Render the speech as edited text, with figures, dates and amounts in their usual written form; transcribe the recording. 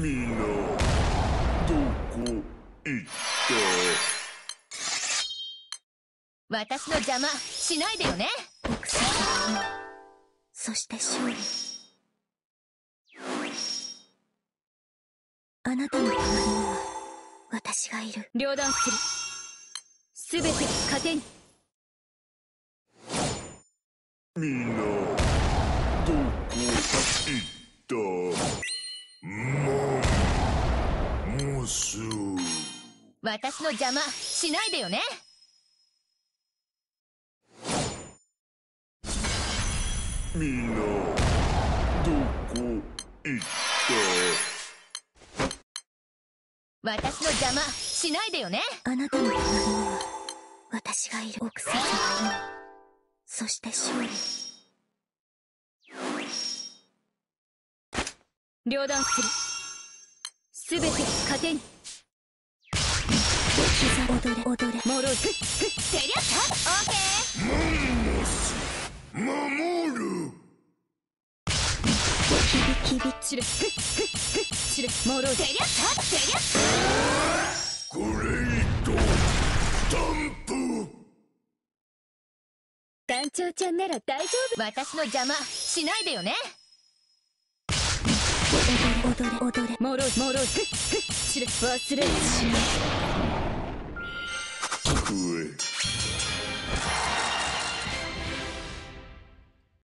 みんなどこ行った？ 私の邪魔しないでよね。 奥様、そして勝利。あなたの隣には私がいる。 両断する。すべて糧に。 みんなどこ行った？モス。 私の邪魔しないでよね。 みんなどこ行った？ 私の邪魔しないでよね。 あなたの隣には私がいる。奥様、そして勝利。 両断する。すべて糧に。 膝踊れ踊れ。 モローフてりゃったオーケー。 守る。 キビキビ。 チルチルモローてりゃったてりゃった。 グレイトスタンプ。 団長ちゃんなら大丈夫。私の邪魔しないでよね。 踊れ踊れ踊れ。 モローモローチル忘れるしない。 机